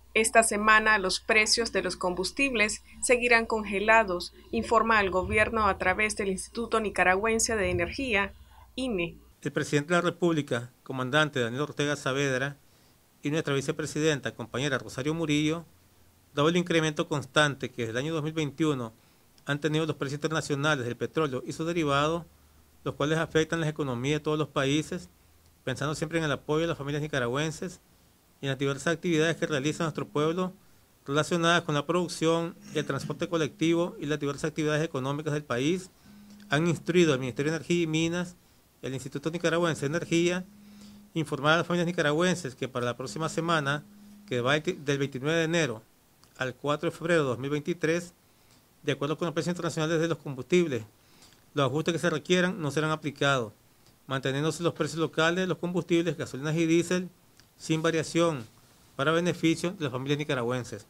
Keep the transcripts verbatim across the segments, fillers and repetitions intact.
Esta semana los precios de los combustibles seguirán congelados, informa el gobierno a través del Instituto Nicaragüense de Energía, I N E. El presidente de la República, comandante Daniel Ortega Saavedra, y nuestra vicepresidenta, compañera Rosario Murillo, dado el incremento constante que desde el año dos mil veintiuno han tenido los precios internacionales del petróleo y sus derivados, los cuales afectan las economías de todos los países, pensando siempre en el apoyo a las familias nicaragüenses y en las diversas actividades que realiza nuestro pueblo relacionadas con la producción, el transporte colectivo y las diversas actividades económicas del país, han instruido al Ministerio de Energía y Minas y al Instituto Nicaragüense de Energía informar a las familias nicaragüenses que para la próxima semana, que va del veintinueve de enero al cuatro de febrero de dos mil veintitrés, de acuerdo con los precios internacionales de los combustibles, los ajustes que se requieran no serán aplicados, manteniéndose los precios locales de los combustibles, gasolinas y diésel, sin variación, para beneficio de las familias nicaragüenses.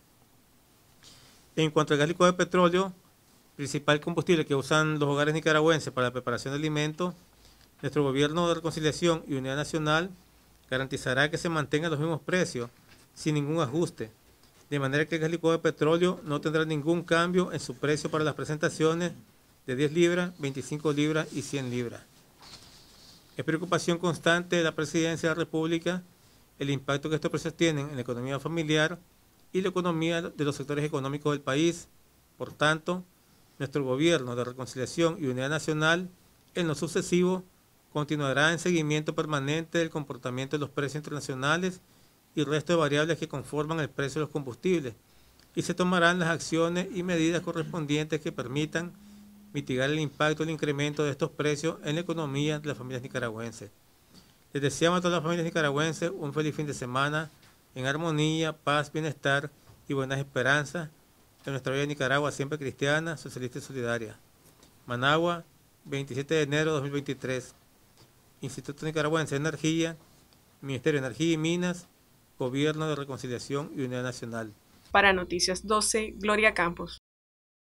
En cuanto al gas licuado de petróleo, principal combustible que usan los hogares nicaragüenses para la preparación de alimentos, nuestro Gobierno de Reconciliación y Unidad Nacional garantizará que se mantengan los mismos precios, sin ningún ajuste, de manera que el gas licuado de petróleo no tendrá ningún cambio en su precio para las presentaciones de diez libras, veinticinco libras y cien libras. Es preocupación constante de la Presidencia de la República el impacto que estos precios tienen en la economía familiar y la economía de los sectores económicos del país. Por tanto, nuestro Gobierno de Reconciliación y Unidad Nacional, en lo sucesivo, continuará en seguimiento permanente del comportamiento de los precios internacionales y el resto de variables que conforman el precio de los combustibles, y se tomarán las acciones y medidas correspondientes que permitan mitigar el impacto del incremento de estos precios en la economía de las familias nicaragüenses. Les deseamos a todas las familias nicaragüenses un feliz fin de semana en armonía, paz, bienestar y buenas esperanzas en nuestra bella Nicaragua, siempre cristiana, socialista y solidaria. Managua, veintisiete de enero de dos mil veintitrés. Instituto Nicaragüense de Energía, Ministerio de Energía y Minas, Gobierno de Reconciliación y Unidad Nacional. Para Noticias doce, Gloria Campos.